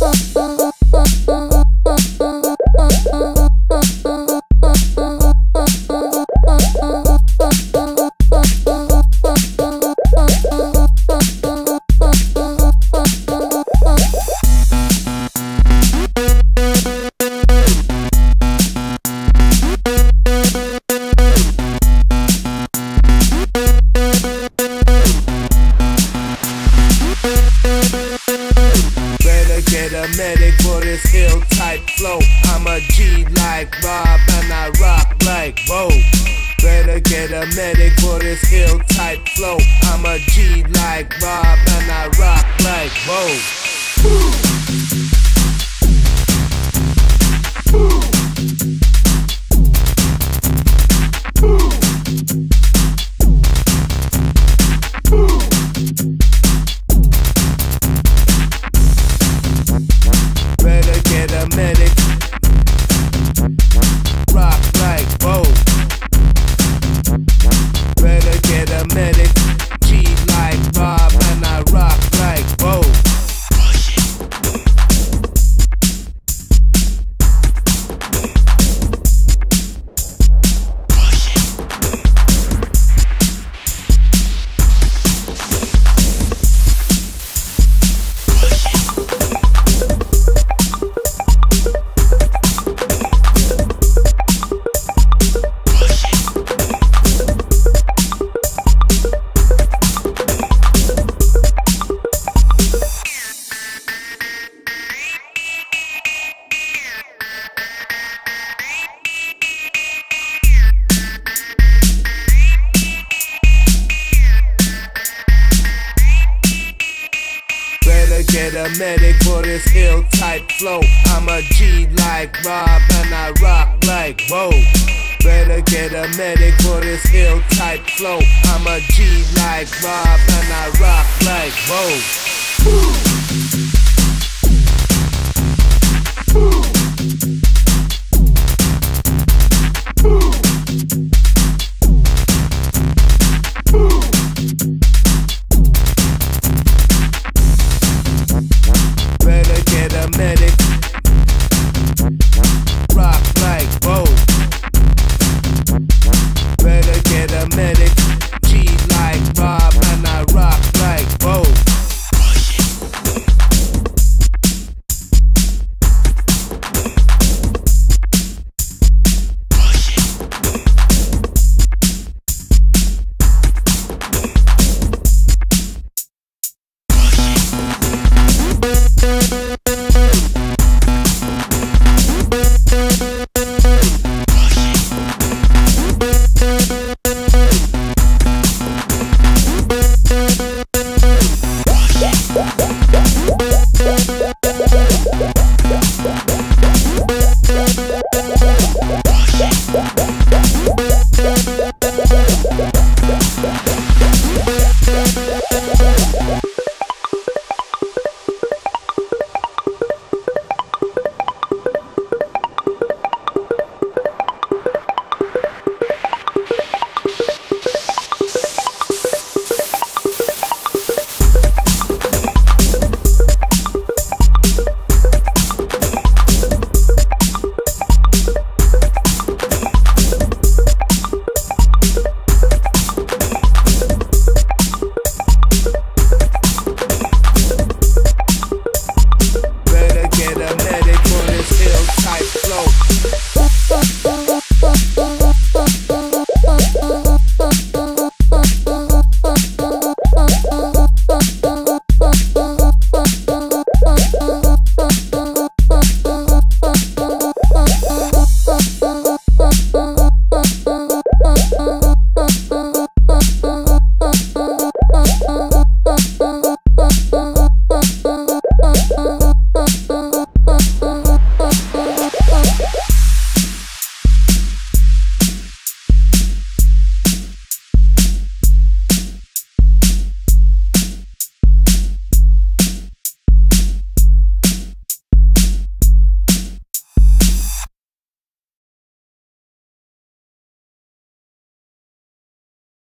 Get a medic for this ill type flow. I'm a G like Rob and I rock like Bo. Better get a medic for this ill type flow. I'm a G like Rob and I rock like Bo. Better get a medic, rock like Bo. Better get a medic, G like Rob and I rock like Bo. Get a medic for this ill type flow. I'm a G like Rob and I rock like Bo. Better get a medic for this ill type flow. I'm a G like Rob and I rock like Bo.